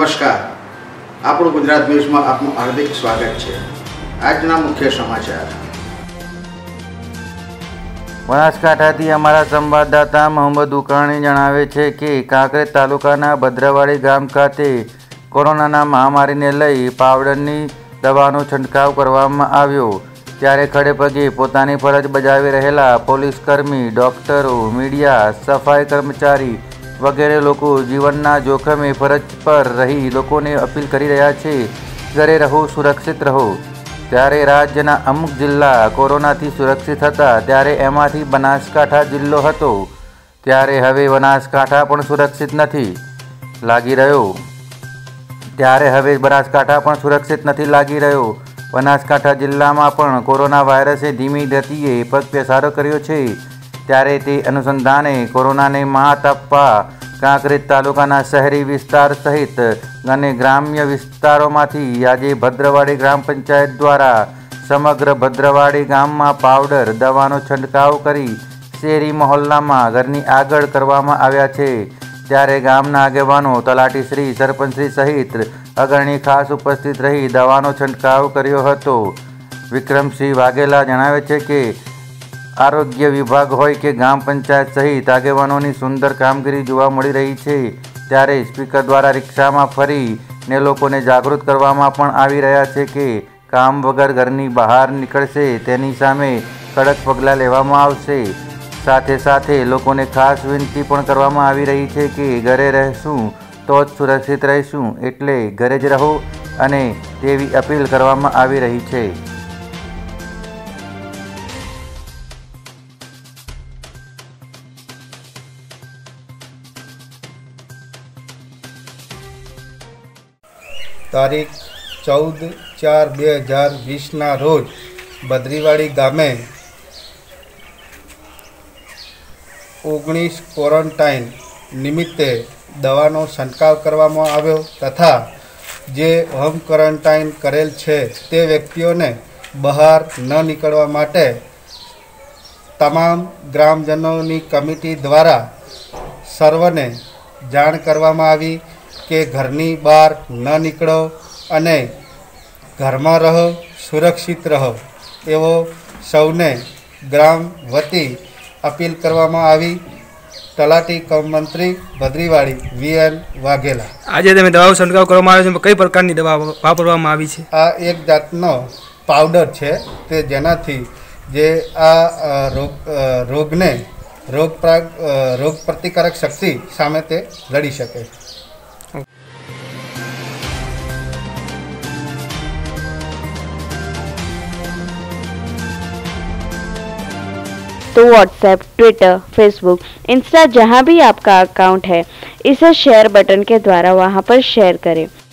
નમસ્કાર, આપણું ગુજરાત ન્યૂઝમાં આપનું હાર્દિક સ્વાગત છે। આજના મુખ્ય સમાચાર। બનાસકાંઠાથી અમારા સંવાદદાતા મોહમ્મદ ઉકાણી જણાવે છે કે કાંકરેજ તાલુકાના ભદ્રવાડી ગામ ખાતે કોરોનાના મહામારીને લઈ પાવડરની દવાનો છંટકાવ કરવામાં આવ્યો, ત્યારે ખડેપગે પોતાની ફરજ બજાવી રહેલા પોલીસકર્મી, ડોક્ટરો, મીડિયા, સફાઈ કર્મચારી વગેરે લોકો જીવનના જોખમે ફરજ પર રહી લોકોને અપીલ કરી રહ્યા છે, ઘરે રહો, સુરક્ષિત રહો। ત્યારે રાજ્યના અમુક જિલ્લા કોરોનાથી સુરક્ષિત હતા, ત્યારે એમાંથી બનાસકાંઠા જિલ્લો હતો, ત્યારે હવે બનાસકાંઠા પણ સુરક્ષિત નથી લાગી રહ્યો। બનાસકાંઠા જિલ્લામાં પણ કોરોના વાયરસે ધીમી ગતિએ પગપેસારો કર્યો છે, ત્યારે તે અનુસંધાને કોરોનાને માત આપવા કાંકરેજ તાલુકાના શહેરી વિસ્તાર સહિત અને ગ્રામ્ય વિસ્તારોમાંથી આજે ભદ્રવાડી ગ્રામ પંચાયત દ્વારા સમગ્ર ભદ્રવાડી ગામમાં પાવડર દવાનો છંટકાવ કરી શેરી મહોલ્લામાં ઘરની આગળ કરવામાં આવ્યા છે, ત્યારે ગામના આગેવાનો, તલાટીશ્રી, સરપંચશ્રી સહિત અગ્રણી ખાસ ઉપસ્થિત રહી દવાનો છંટકાવ કર્યો હતો। વિક્રમસિંહ વાઘેલા જણાવે છે કે આરોગ્ય વિભાગ હોય કે ગ્રામ પંચાયત સહિત આગેવાનોની સુંદર કામગીરી જોવા મળી રહી છે, ત્યારે સ્પીકર દ્વારા રિક્ષામાં ફરીને લોકોને જાગૃત કરવામાં પણ આવી રહ્યા છે કે કામ વગર ઘરની બહાર નીકળશે તેની સામે કડક પગલાં લેવામાં આવશે। સાથે સાથે લોકોને ખાસ વિનંતી પણ કરવામાં આવી રહી છે કે ઘરે રહેશું તો જ સુરક્ષિત રહીશું, એટલે ઘરે જ રહો અને તેવી અપીલ કરવામાં આવી રહી છે। તારીખ 14/4/2020 રોજ ભદ્રીવાડી ગામે 19 ક્વોરન્ટાઇન નિમિત્તે દવાનો છંટકાવ કરવામાં આવ્યો તથા જે હોમ ક્વોરન્ટાઇન કરેલ છે તે વ્યક્તિઓને બહાર ન નીકળવા માટે તમામ ગ્રામજનોની કમિટી દ્વારા સર્વને જાણ કરવામાં આવી કે ઘરની બહાર ન નીકળો અને ઘરમાં રહો, સુરક્ષિત રહો એવો સૌને ગ્રામ વતી અપીલ કરવામાં આવી। તલાટી કમ મંત્રી ભદ્રીવાડી VN વાઘેલા। આજે તમે દવાઓ છંટકાવ કરવામાં આવ્યો છે, કઈ પ્રકારની દવા વાપરવામાં આવી છે? આ એક જાતનો પાવડર છે તે જેનાથી જે આ રોગ પ્રતિકારક શક્તિ સામે તે લડી શકે। तो व्हाट्सएप, ट्विटर, फेसबुक, इंस्टा जहाँ भी आपका अकाउंट है, इसे शेयर बटन के द्वारा वहाँ पर शेयर करें।